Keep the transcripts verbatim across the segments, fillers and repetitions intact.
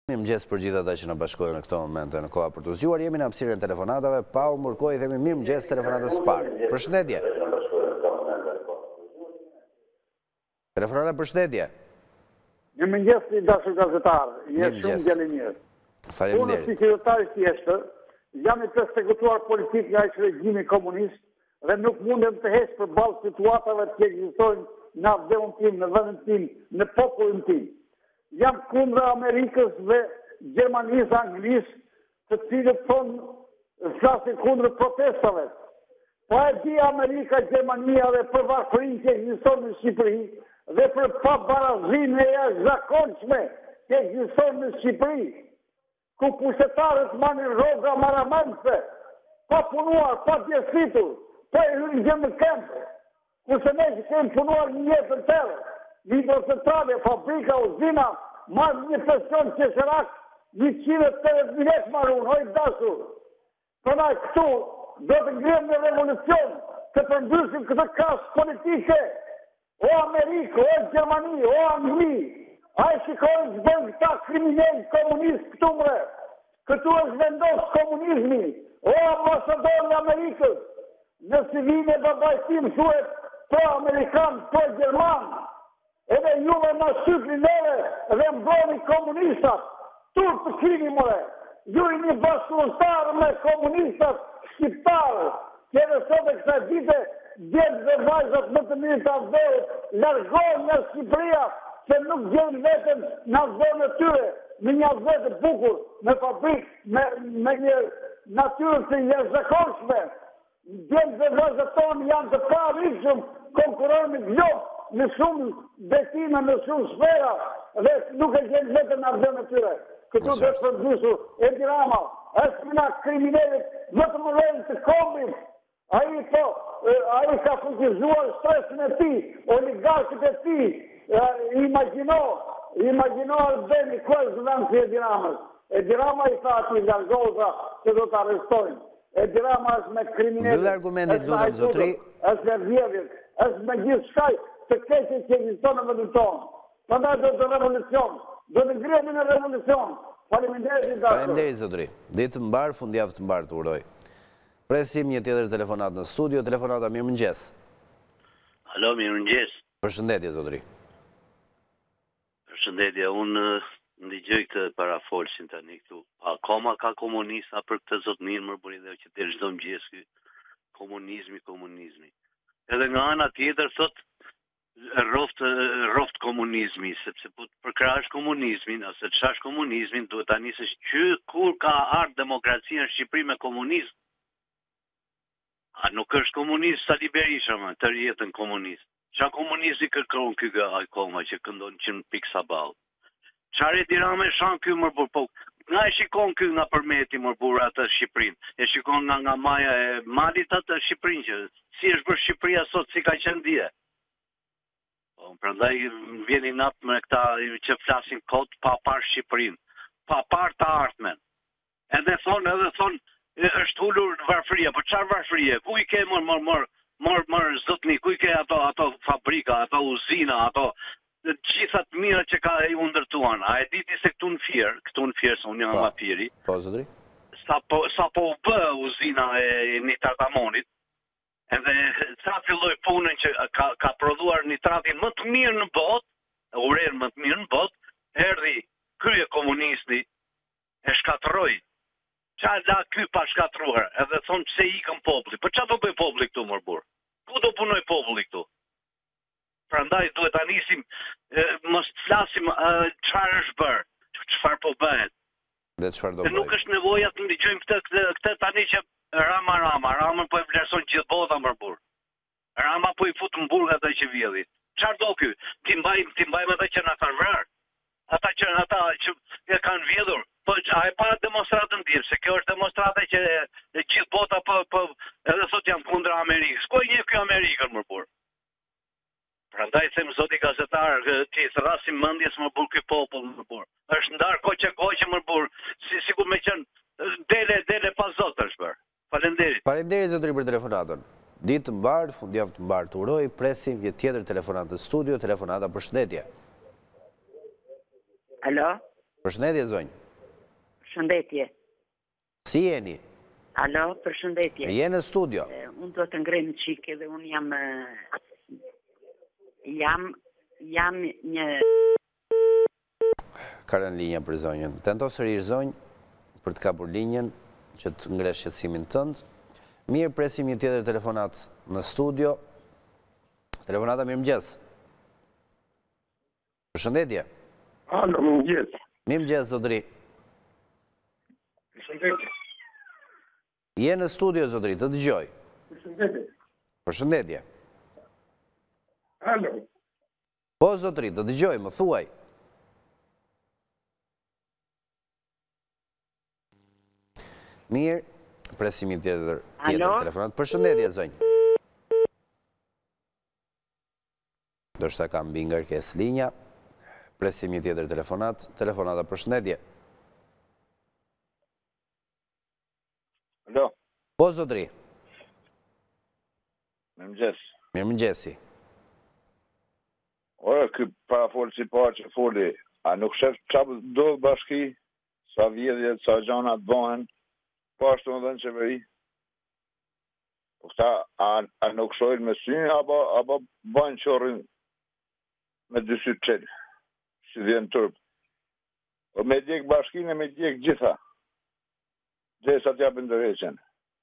Mirëmëngjes për gjithë ata që na bashkohen në këto momente në koha për të zgjuar. Jemi në hapësirën e telefonatave. Pa u mërkoj, themi mirëmëngjes telefonatës së parë. Përshëndetje. Telefonata përshëndetje. Mirëmëngjes i dashur gazetar. Je shumë djalë i mirë. Faleminderit. Unë si qytetar i thjeshtë, jam i persekutuar politik nga ai regjimi komunist dhe nuk mundem të heq përballë situatave që ekzistojnë në avdehun tim, në vendin tim, në popullin tim. Jam kundër Amerikës dhe Gjermanisë, Anglisë, të cilët thonë flasin kundër protestave. Po e di Amerika, Gjermania dhe për varfërinë që ekziston në Shqipëri dhe për pabarazinë e jashtëzakonshme që ekziston në Shqipëri, ku pushtetarët marrin rroga marramendse, pa punuar, pa djesitur, pa e hyrë gjë në këmbë, kurse ne që kemi punuar një jetë të tërë, hidrocentrale, fabrika, uzina, marrë një pension qesherak, një qinë të të milet marun, hoj dashur. Përna këtu, do të ngrihem në revolucion, të përmbysim këtë kasë politike, o Amerikë, o Gjermani, o Angli, a e shikojnë që bëjnë këta kriminell komunist këtu mre, këtu është vendos komunizmi, o ambasador në Amerikës, në civile babajtim thuet pro-amerikan, pro-gjerman, edhe juve në shqypli neve dhe mbroni komunistat, tur të kini mëre, ju i një bashkëpunëtar me komunistat shqiptarë, që edhe sot e kësa dite, djetë dhe vajzat më të mirë të avdojët, largohen nga Shqipëria, që nuk gjenë vetën në avdojën e tyre, në një avdojët e bukur, në fabrik, me, me një natyrën të jashtëzakonshme. Djetë dhe vajzat tonë janë të pa rikshëm, konkurojnë me globë, në shumë betina, në shumë sfera, dhe nuk e gjenë vetën në avdojën e tyre. Këtu dhe të përgjusur, Edi Rama, është nga kriminalit, më të mëllojnë të kombin, a i po, a i ka fuqizuar stresin e ti, oligarkët e ti, imagino, imagino Albeni, ku është zëvanë si Edi Ramës. Edi Rama i tha ati largoza që do të arrestojnë. Edi Rama është me kriminalit, Dhe argumentit lutem zotri, është me vjedhjet, është me gjithë shkaj të keqe që ekziston në vendin tonë. Prandaj do të revolucion, do të ngrihemi në revolucion. Faleminderit dashur. Faleminderit zotri. Ditë mbar, fundjavë të mbar të uroj. Presim një tjetër telefonat në studio, telefonata mirëmëngjes. Alo, mirëmëngjes. Përshëndetje zotri. Përshëndetje, unë ndigjoj këtë parafolsin tani këtu. Akoma ka komunista për këtë zotnin më bëri dhe që të çdo mëngjes ky komunizmi, komunizmi. Edhe nga ana tjetër thot rroft rroft komunizmi, sepse po të përkrash komunizmin ose të shash komunizmin, duhet ta nisësh që kur ka ardhur demokracia në Shqipëri me komunizëm. A nuk është komunist Sali Berisha, më, të rjetën komunist. Qa komunisti kërkon ky akoma që këndon që në pikë saball? Çfarë Edi Rama e shan ky më bur, po nga e shikon ky nga përmeti më bur atë Shqipërinë, e shikon nga nga maja e malit atë Shqipërinë, që si është bërë Shqipëria sot, si ka qenë dje. Po, prandaj vjen i nat me këta që flasin kot pa parë Shqipërinë, pa parë të ardhmen. Edhe thonë, edhe thonë, është hullur varfëria, po çfarë varfërie? Ku i ke mor mor mor mor mor zotni, ku i ke ato ato fabrika, ato uzina, ato të gjitha të mira që ka i undërtuan. A e diti se këtu në Fier, këtu në Fier, se unë jam nga Fieri. Po zotri. Sa po sa po u bë uzina e nitratamonit. Edhe sa filloi punën që ka ka prodhuar nitratin më të mirë në botë, uren më të mirë në botë, erdhi krye komunisti e shkatërroi. Qa la ky pa shkatruar, edhe thonë pse ikën populli. Po qa do bëj populli këtu më burr? Ku do punoj populli këtu? Prandaj duhet ta nisim, mos të flasim çfarë është bërë, çfarë po bëhet. Dhe çfarë do bëj? Nuk është nevoja të ndigjojmë këtë këtë, këtë tani që Rama Rama, Rama po e vlerëson gjithë bota më burr. Rama po i fut në burg ata që vjedhin. Çfarë do ky? Ti mbaj ti mbajmë ata që na kanë vrarë. Ata që ata që e kanë vjedhur. Po a e pa demonstratën tim, se kjo është demonstrata që e gjithë bota po po edhe sot janë kundër Amerikës. Ku e njeh ky Amerikën më burr? Prandaj them zoti gazetar, ti thrasim mendjes më burr ky popull më burr. Është ndar koqe koqe më burr, si sikur më qen dele dele pa zot është bër. Faleminderit. Faleminderit zotri për telefonatën. Ditë të mbar, fundjavë të mbar të uroj. Presim një tjetër telefonat në studio, telefonata përshëndetje. Alo? Përshëndetje, zonjë. Përshëndetje. Si jeni? Alo, përshëndetje. Je në studio. Unë do të ngrem qike dhe unë jam, jam, jam një... Ka rënë linja për zonjën. Tento sërish zonjë për të kapur linjën që të ngresh qetësimin tënd. Mirë, presim një tjetër telefonat në studio. Telefonata mirëmëngjes. Përshëndetje. Alo, mirëmëngjes. Mirëmëngjes, zotëri. Përshëndetje. Je në studio, zotëri, të dëgjoj. Përshëndetje. Përshëndetje. Alo. Po, zotëri, të dëgjoj, më thuaj. Mirë, presim një tjetër telefonat. Përshëndetje, zonjë. Do shta kam mbi ngarkesë linja. Presim një tjetër telefonat. Telefonata përshëndetje. Alo. Po, zotëri. Mirëmëngjes. Mirëmëngjesi. Ora, ky parafolë si parë që foli, a nuk shef çfarë do bashki, sa vjedhje, sa gjana të bëhen, po ashtu edhe në qeveri? Po këta, a, a nuk shojnë me sy, apo, apo bëjnë qorrin me dy sy të qelë, si vjen turp. Po me djek bashkinë e me djek gjitha, dhe sa t'japin ndërheqen.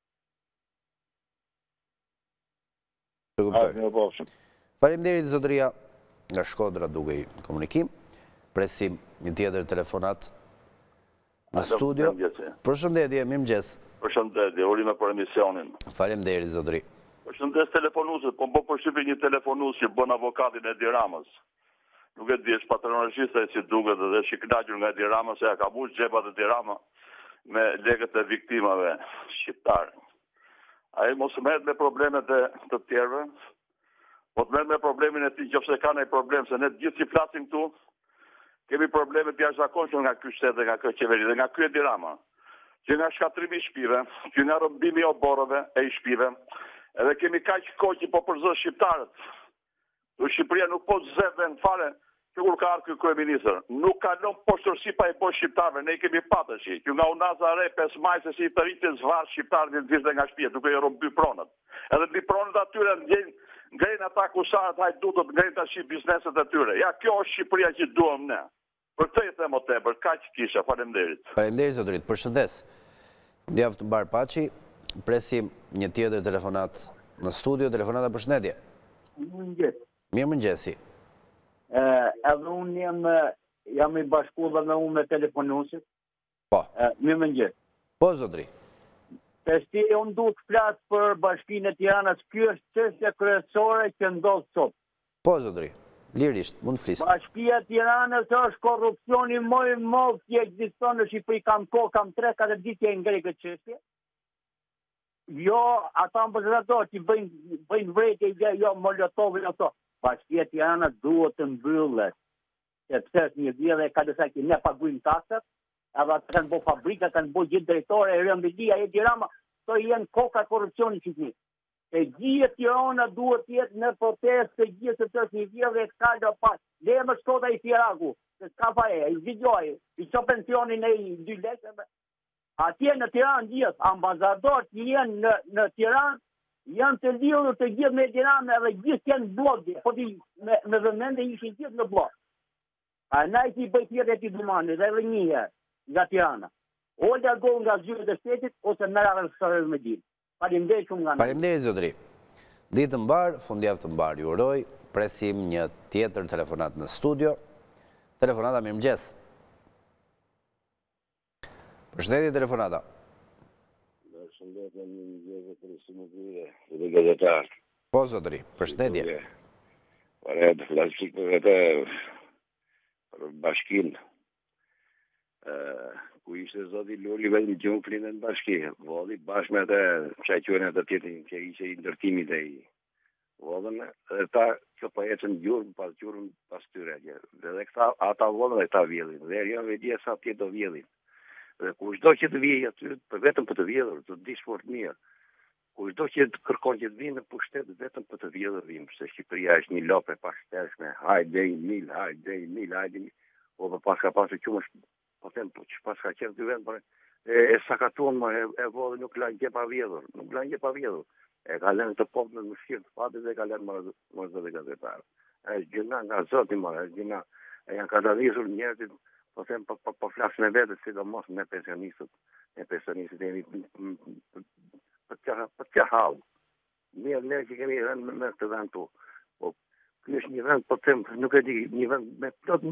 Faleminderit, zotëria, nga Shkodra duke i komunikim. Presim një tjetër telefonat në studio. Përshëndetje, mirëmëngjes. Përshëndetje, urime për emisionin. Faleminderit, zotëri. Përshëndes telefonuesit, po më përshtypje një telefonues që bën avokatin e Edi Ramës. Nuk e di, është patronazhiste si duket dhe është i kënaqur nga Edi Rama se ja ka mbush xhepat e Edi Rama me lekët e viktimave shqiptare. Ai mos merret me problemet e të tjerëve, po të merret me problemin e tij nëse ka ndonjë problem, se ne gjithë që flasim këtu kemi probleme të jashtëzakonshme nga ky shtet dhe nga kjo qeveri dhe nga ky Edi Rama. Që nga shkatrimi i shtëpive, që nga rrëmbimi i oborreve e i shtëpive, edhe kemi kaq kohë që po përzon shqiptarët. Në Shqipëria nuk po zëvën fare që kur ka ardhur ky kryeministër, nuk kalon poshtërsi pa i bosh shqiptarëve, ne i kemi patësh. Që nga Unaza Re pesë maj se si të rritin zvarr shqiptarëve në vizë nga shtëpia, duke i rromby pronët. Edhe mbi pronët atyre ndjen ngren ata kusharët hajdutët, ngren tash bizneset e tyre. Ja, kjo është Shqipëria që duam ne. Për këtë i them o tepër, kaq kisha, faleminderit. Faleminderit, zotërit, përshëndes. Javë të mbar paçi, presim një tjetër telefonat në studio, telefonata përshëndetje. Mirëmëngjes. Mirëmëngjesi. Edhe unë jam, jam i bashkuar me unë me telefonuesit. Po. Mirëmëngjes. Po, zotëri. Tashti unë duhet të flas për Bashkinë e Tiranës, ky është çështja kryesore që ndodh sot. Po, zotëri. Lirisht, mund të flisni. Bashkia e Tiranës është korrupsioni më i madh që ekziston në Shqipëri, kam kohë, kam tre katër ditë që e ngrej këtë çështje. Jo, ata ambasadorë që bëjnë bëjnë vretje, jo Molotovin ato. Bashkia e Tiranës duhet të mbyllet, sepse është një vjedhje ka disa që ne paguajmë taksat, edhe ata kanë bërë fabrika, kanë bërë gjithë drejtore, e rëmbilia, Edi Rama, to janë koka korrupsioni që ti. E gjithë Tirana duhet të jetë në protestë, se gjithë të është një vjedhje e ka do pas. Dhe më shkota i Firaku, se s'ka fare, i zgjidhoi, i çon pensionin e dy lekë. Atje në Tiranë gjithë ambasadorët që janë në në Tiranë janë të lidhur të gjithë me Tiranë edhe gjithë janë blogje, po ti me me vëmendje ishin gjithë në blog. A nai ti bëj tjetër ti dumani dhe edhe një herë nga Tirana. O largo nga zyrët e shtetit ose merr rreth me ditë. Faleminderit shumë nga ne. Faleminderit, zotëri. Ditë të mbar, fundjavë të mbar ju uroj. Presim një tjetër telefonat në studio. Telefonata, mirëmëngjes. Përshëndetje, telefonata. Përshëndetje, mirëmëngjes, presim uprire, dhe gazetar. Po, zotëri, përshëndetje. Pare të flasik për vete për bashkinë. Ku ishte zoti Lori vetëm gjumë flinë në bashki, vodi bashkë me atë qajqyone të tjetin që ishe i ndërtimit e i vodën, dhe ta që pa ecën gjurëm pas gjurëm pas tyre, dhe këta ata vodën dhe këta vjedhin, dhe janë vedje sa tjetë do vjedhin. Dhe ku shdo që të vjej aty, për vetëm për të vjedhur, të dishë fort mirë, ku shdo që të kërkon që të vinë në pushtet, vetëm për të vjedhur vimë, se Shqipëria është një lope pashteshme, hajde i mil, hajde i mil, hajde i mil, o për pas ka pasë qumë po them, po që pas ka qenë dy vend, e sakatuan, e vodhe nuk lanë gje pa vjedhur, nuk lanë gje pa vjedhur. E ka lënë të popë në mëshirë të fatit dhe ka lënë mërëzë dhe gazetarë. E gjëna nga zoti marë, e gjëna, e janë ka dadhisur njerëzit, po them, po flasë me vetët, sidomos me pensionistët, me pensionistët e për të halë. Mirë, ne që kemi rënë me këtë vend tu. Po, kjo është një vend, po them, nuk e di, një vend me plot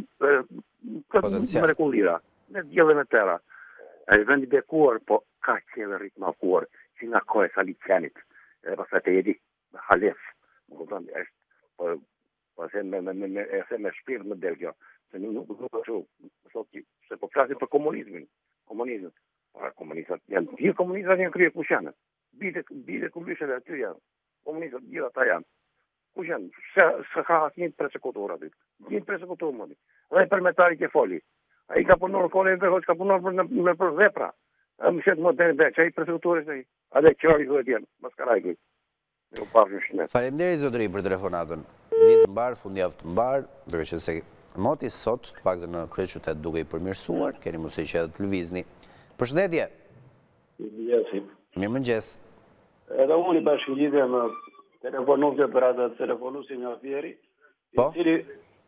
mrekullira, me djellë me tëra. E vendi bekuar, po ka qeve rritë makuar, që nga kohë e Salicianit. E pas të jedi halef, më këtën, po, po e me, me, me, e me shpirë më del kjo, se nuk nuk është shu, se po flasim për komunizmin, komunizmin, para komunizat, janë, gjithë komunizat janë krye kush janë, bide, bide kumbisheve aty janë, komunizat, gjithë ata janë, kush janë, se, se ka asë një persekutor aty, një persekutor më di, dhe përmetari ke foli, a i ka punur kone e vehoq, ka punur për, në, për vepra, më shetë më të në që a i persekutorisht e i, a dhe qërë i duhet jenë, maskarajki. Faleminderit zotëri për telefonatën. Ditë mbar, fundjavë të mbar, duke që se moti sot, të pak dhe në kryeqytet duke i përmirësuar, keni mundësi që edhe të lëvizni. Përshëndetje. Mirëmëngjes. Mirëmëngjes. Edhe unë i bashkëngjitem me telefonuse për atë telefonusin nga Fieri, po? I cili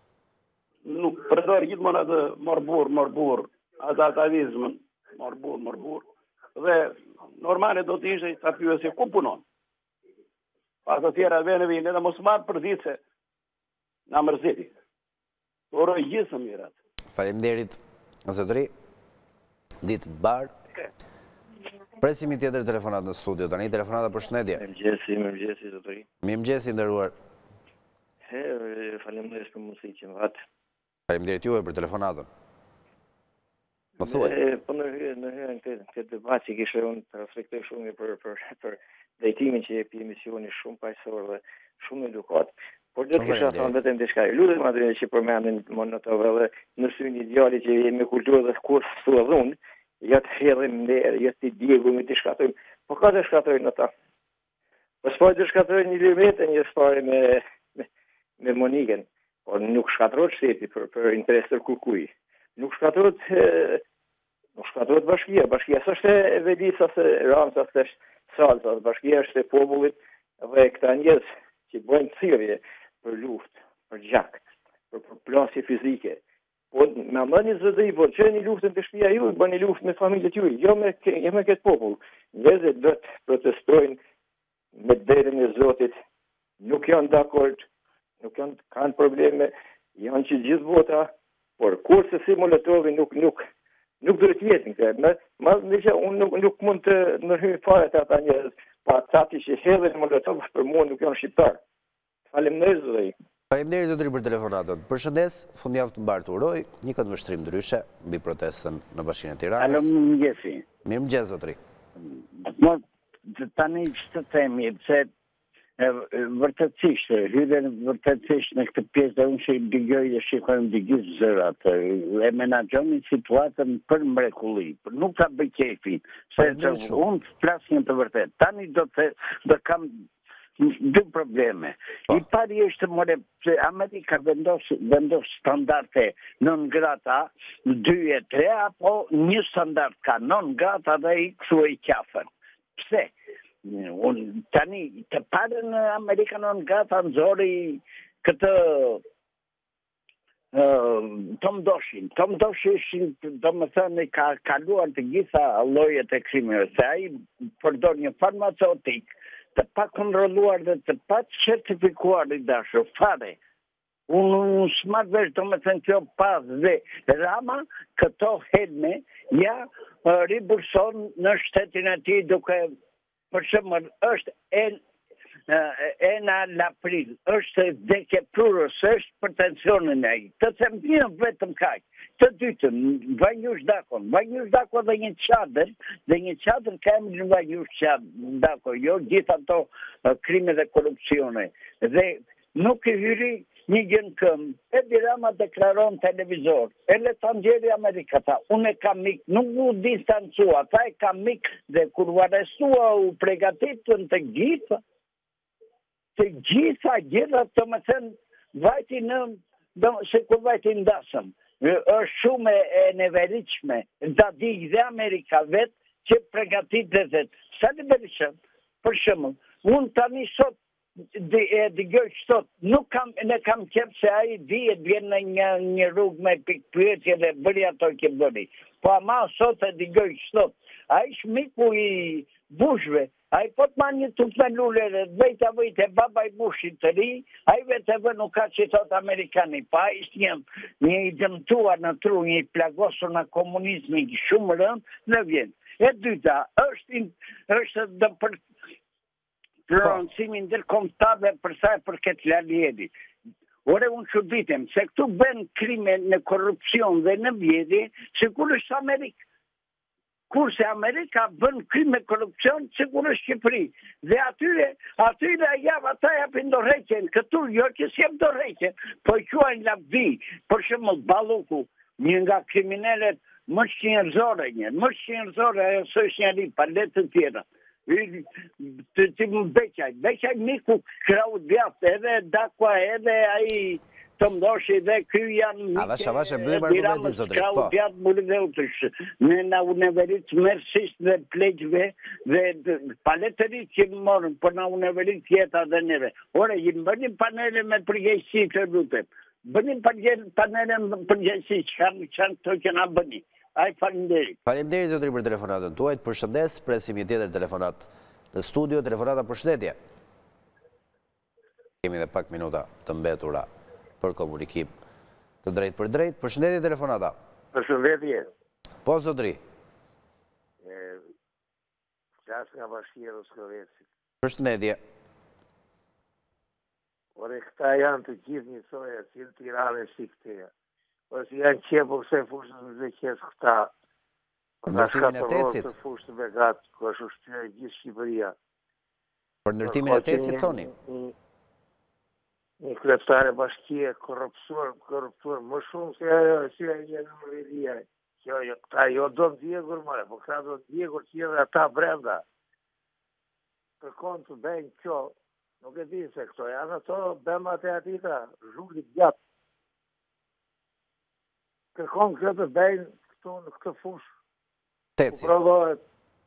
nuk përdor gjithmonë atë morbur, morbur, atë atavizmën, morbur, morbur, dhe normale do të ishte ta pyesë ku punon. Pas të tjera vene vine dhe mos marë për ditë se nga mërziti. Oroj gjithë së mirat. Faleminderit, zotëri. Ditë barë. Presim i tjetër telefonat në studio. Tani telefonata për shëndetje. Mirëmëngjesi, mirëmëngjesi, zotëri. Mirëmëngjesi, nderuar. He, faleminderit për mundësi që më vatë. Faleminderit juve për telefonatën. Më thuaj. Po në hyrën këtë debat që kishe unë të reflektoj shumë për për drejtimin që jepi emisioni shumë paqësor dhe shumë edukat. Por do të kisha thënë vetëm diçka. Lutem atë që përmendin monotove dhe në syrin ideali që jemi kulturë dhe kur thua dhun, ja të hedhim nder, ja të diegu me të shkatojmë. Po ka të shkatojnë ata. Po s'po të shkatojnë një limetën, një s'pare me me Monikën. Po nuk shkatrohet shteti për për interes të kërkuj. Nuk shkatrohet nuk shkatrohet bashkia. Bashkia s'është e Velisa, se Ramsa, s'është Salsa. Bashkia është e popullit dhe këta njerëz që bëjnë thirrje për luftë, për gjak, për plasje fizike. Po me mëni zëdëri, po që një luftën të shtëpia ju, bëni luftë me familjet ju, jo me, jo me këtë popull. Njerëzit do të protestojnë me derën e Zotit, nuk janë dakord, nuk janë, kanë probleme, janë që gjithë vota, por kurse si Molotovi nuk nuk nuk do të jetë këtë. Me më nëse unë nuk nuk mund të ndërhyj fare të ata njerëz, pa ata që hedhin Molotov për mua nuk janë shqiptar. Faleminderit zotëri. Faleminderit zotëri për telefonatën. Përshëndes, fundjavë të mbar të uroj, një këtë vështrim ndryshe mbi protestën në Bashkinë e Tiranës. Alo, mirëmëngjesi. Mirëmëngjes zotëri. Mo tani ç'të themi, pse vërtetësisht, hyrën vërtetësisht në këtë pjesë dhe unë që i digoj dhe shikojmë digjys zërat, e menaxhonin situatën për mrekulli, nuk ka bëj kefin, se unë flasë një të vërtet. Tani do të do kam dy probleme. I pari është more, se Amerika vendos, vendos standarte non grata, dy e tre, apo një standart ka non grata dhe i kësu e qafën. Pse? Unë tani të parën Amerika non grata nëzori këtë uh, Tom Doshin. Tom Doshin, do më thënë, ka kaluar të gjitha llojet e krimeve, se ai përdor një farmaceutik të pa kontrolluar dhe të pa certifikuar i dashur fare. Unë un, s'marrë vesh, do më thënë, kjo pas dhe Rama këto hedme ja uh, riburson në shtetin e tij duke për shembull është en ena l'April, është vdekje plurës, është për tensionin e ai. Të them një vetëm kaq. Të dytën, Vanjush Dakon, Vanjush Dakon dhe një çadër, dhe një çadër ka emrin Vanjush Dakon, jo gjithë ato uh, krime dhe korupcione. Dhe nuk i hyri një gjën këmë. Edi Rama deklaron televizor, e le të ndjeri Amerika, ta, unë e kam mik, nuk u distancua, ta e kam mik, dhe kur u arrestua u pregatitën të gjitha, të gjitha, gjitha të më thënë, vajti në, do, se kur vajti ndasëm, është shumë e neveritshme. Da di dhe Amerika vetë që përgatitet dhe sa të bërishëm, për shembull, unë tani sot e dëgjoj sot, nuk kam, ne kam qepë se ai dihet vjen në një, një rrugë me pikpyetje dhe bëri ato që bëri. Po ama sot e dëgjoj sot, ai shmiku i Bushve, ai po të marrë një tupë me lule dhe vejta vejte baba i Bushit të ri, ai vetë vë nuk ka që thot Amerikani, pa ishtë një, një i dëmtuar në tru, një i plagosur në komunizmi shumë rënd, në vjen. E dyta, është, është dhe për rëndësimin ndërkombëtar për sa e përket Lalieri. Ore unë çuditem se këtu bën krime në korrupsion dhe në vjedhje, sigurisht Amerikë. Kurse Amerika bën krime korrupsion, sigurisht Shqipëri. Dhe atyre, atyre javë ata japin dorëheqjen, këtu jo që s'jep dorëheqje, po i quajnë lavdi. Për shembull Balluku, një nga kriminalet më shqinjërzore një, më shqinjërzore ajo s'është njëri, pa letë të tjera. Të të më beqaj, beqaj miku krau djatë, edhe Dakua, edhe ai të mdoshi dhe kjo janë A vasha, vasha, bëdim argumentin, zotri, po. Pjatë më rëdheutësh, në në uneverit mërësisht dhe pleqve dhe paletërit që më morën, për në uneverit tjeta dhe neve. Ore, jimë bënim panele me përgjëjsi të lutem. Bënim panele me përgjëjsi, që kanë të që na bëni. Aj, falimderit. Falimderit, zotri, për telefonatën tuajt, për shëndes, presim një tjetër telefonat në studio, telefonata për shëndetje. Kemi dhe pak minuta të mbetura për komunikim të drejt për drejt. Për shëndetje telefonata. Për shëndetje. Po, zotri. Qas nga bashkje dhe Skroveci. Për shëndetje. Ore, këta janë të gjithë njësoja, si në Tiranë e si këteja. Ore, si janë qepo këse fushës në dhe qesë këta. Ndërtimin e tecit. Të fushës të begatë, ku është ushtyre gjithë Shqipëria. Për ndërtimin e tecit, thoni. Një kryetare bashkie korruptuar, korruptuar, më shumë se ajo, si ajo një në mëridia. Kjo, këta jo do në djegur, mëre, po këta do në djegur që edhe ata brenda. Kërkon të bëjnë kjo, nuk e di se këto, janë ato bemat e atita, zhullit gjatë. Kërkon kjo të bëjnë këtu në këtë fush. Teci. Ku provohet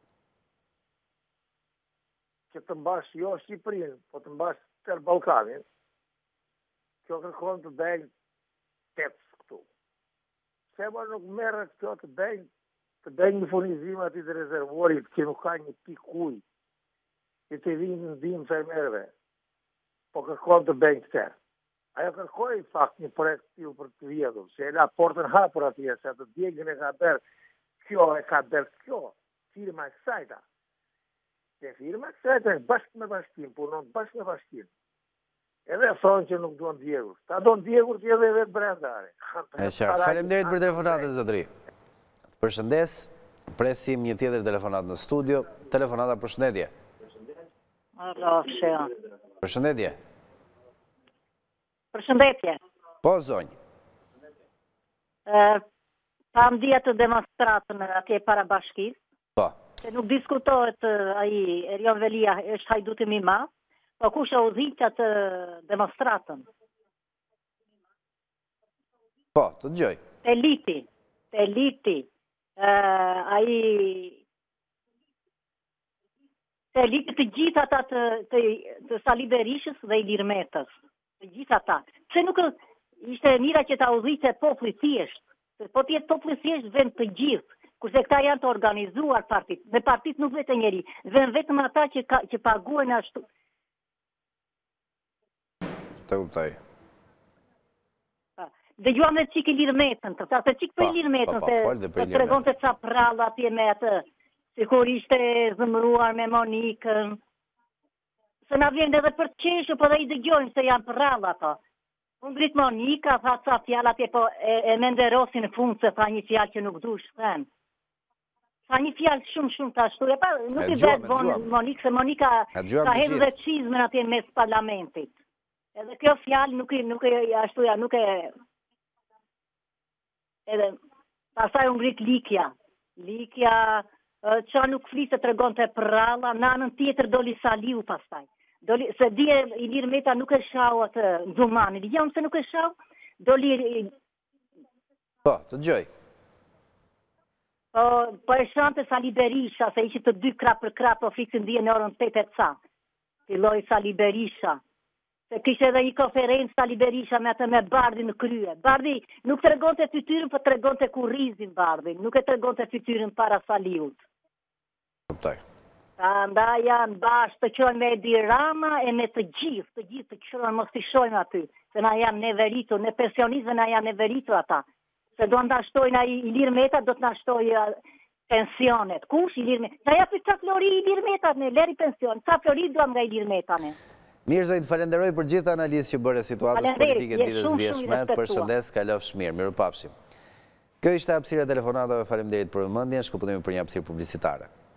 që të mbash jo Shqipërinë, po të mbash tërë Ballkanin. Kjo kërkon të bëjnë tecë këtu. Se më nuk merret kjo të bëjnë të bëjnë një furnizim ati të rezervorit që nuk ka një pikë ujë, që të vinë në ndihmë fermerëve, po kërkon të bëjnë këtë. Ajo kërkoi fakt një projekt tillë për të vjedhur, se e la portën hapur atje, se atë djegën e ka bërë, kjo e ka bërë kjo, firma e kësajta. Se firma e kësajta e bashkë me bashkim, punon bashkë me bashkim. Edhe thonë që nuk duan djegur. Ta duan djegur që edhe vetë brendare. E qartë, faleminderit për telefonatën, zotri. Përshëndes, presim një tjetër telefonat në studio. Telefonata përshëndetje. Alo, shea. Përshëndetje. Përshëndetje. Po, zonjë. Pa mdija të demonstratën atje para bashkis. Po. Se nuk diskutohet aji, Erion Velia është hajdutim i ma, po kush e udhëhiq atë demonstratën? Po, të dëgjoj. Te liti, te liti, aji, te liti të gjithë ata të, të, të Sali Berishës dhe Ilir Metës. Të gjithë ata. Se nuk ishte mira që ta udhëhiqte populli thjesht. Po tjetë populli thjesht vend të gjithë. Kurse këta janë të organizuar partit. Dhe partit nuk vetë njeri. Vend vetëm ata që, ka, që paguajnë ashtu. Të kuptoj. Dhe gjuam dhe qik i Ilir Metën, të të qik për Ilir Metën, se të tregon të ca pralla atje me atë, si kur ishte zëmruar me Monikën, se na vjen edhe për qeshë, po dhe i dëgjojnë se janë pralla ato. Unë gritë Monika, tha ca fjallë atje, po e, e menderosin në fund se tha një fjallë që nuk dush, thënë. Tha një fjallë shumë shumë të ashtu, e pa nuk e i vetë vonë Monikë, se Monika ka hedhë dhe qizmën atje mes parlamentit. Edhe kjo fjallë nuk e, nuk e ashtu ja, nuk e... Edhe, pasaj unë gritë Likja. Likja, qa nuk flisë të regon të pralla, në anën tjetër doli Saliu pasaj. Doli, se dje Ilir Meta nuk e shau atë Ndumanit, jam se nuk e shau, doli Po, të gjoj. Po e shante Sali Berisha, se ishi të dy krap për krap, po fiksin dhije në orën tetë e ca. Filloj Sali Berisha. Se kishte edhe një konferencë Sali Berisha me atë me Bardhi në krye. Bardhi nuk të regon të fytyrën, po të regon të kurrizin Bardhi. Nuk e të regon të fytyrën para Saliut. Kuptoj. Nda janë bashkë të qërën me Edi Rama e me të gjithë, të gjithë të qërën mos të shojnë aty. Se na janë neveritur, ne pensionizme na janë neveritur ata. Se do nda shtojnë i Ilir Meta, do të na shtojnë pensionet. Kush Ilir Meta? Ta japi qa flori i Ilir Meta, ne, leri pension. Qa flori do nga Ilir Meta, ne. Mirë, zojnë, të falenderoj për gjithë analizë që bërë situatës politike ditës djeshme. Përshëndes, kalofsh mirë, miru pafshim. Kjo ishte hapësira telefonatave, faleminderit për vëmendjen, shkëputemi për një hapësirë publicitare.